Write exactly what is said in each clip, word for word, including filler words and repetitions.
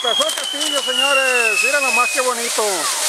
Empezó el castillo, señores. Mira nomás qué bonito.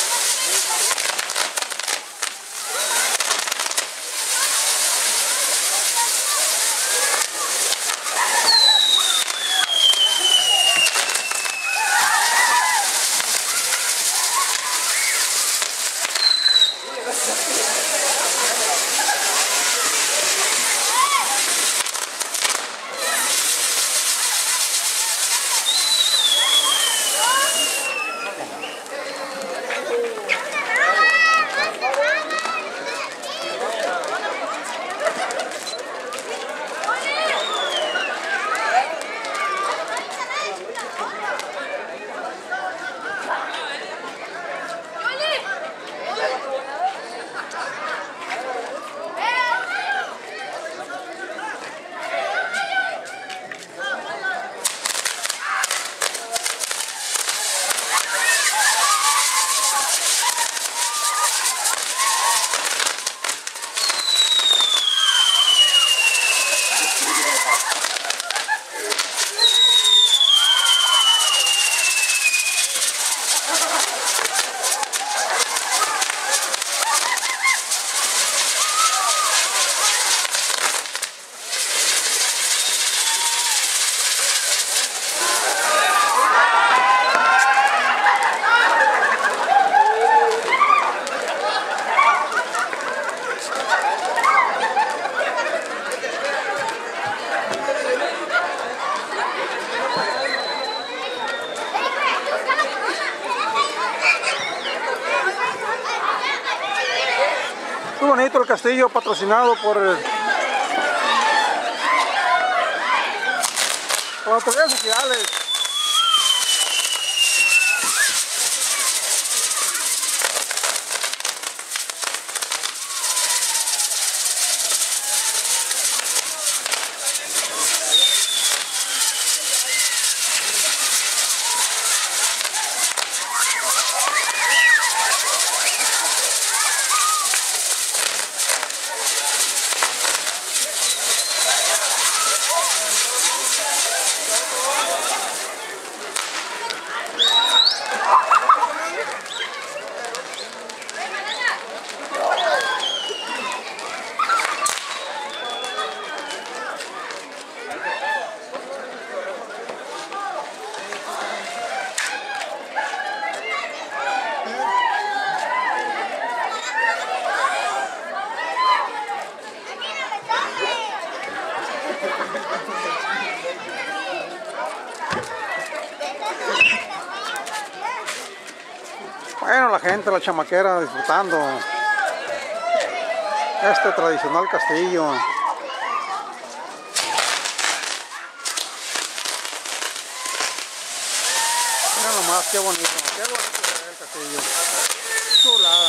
Muy bonito el castillo, patrocinado por, por autoridades oficiales. Bueno, la gente, la chamaquera disfrutando este tradicional castillo. Mira nomás qué bonito, qué bonito se ve el castillo. Chulada.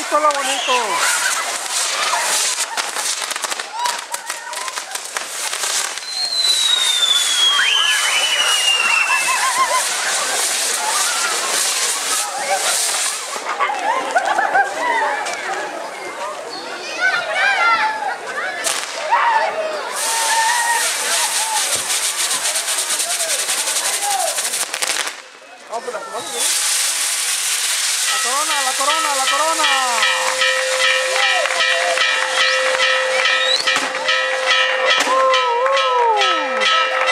Esto es lo bonito. La corona, la corona, la corona. Uh, uh.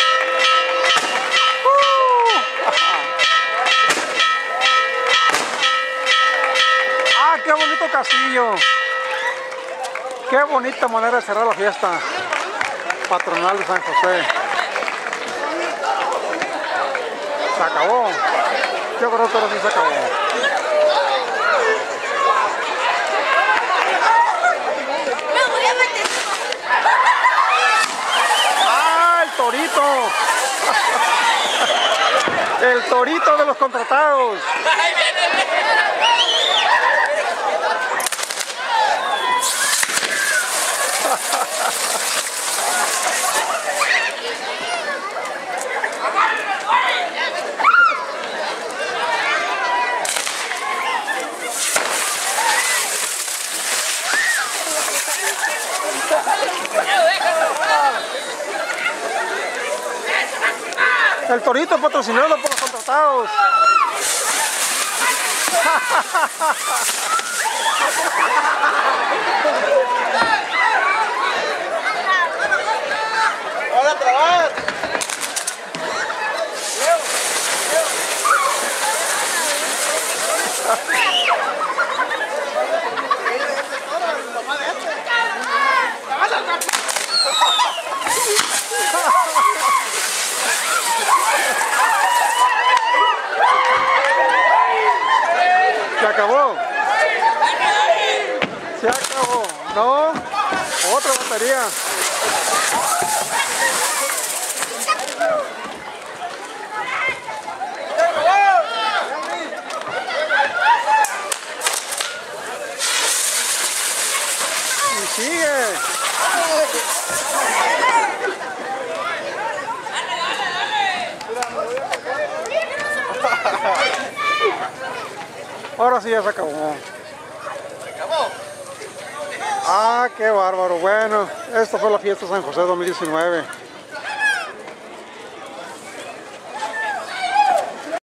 Uh. Ah, qué bonito castillo. Qué bonita manera de cerrar la fiesta patronal de San José. Se acabó. Yo creo que ahora sí se acabó. ¡Ah, el torito! El torito de los contratados. El torito patrocinado por los contratados. ¡Hola, trabajar! Se acabó. Se acabó. No. Otra batería. Y sigue. Ahora sí ya se acabó. ¿Se acabó? Ah, qué bárbaro. Bueno, esta fue la fiesta de San José dos mil diecinueve.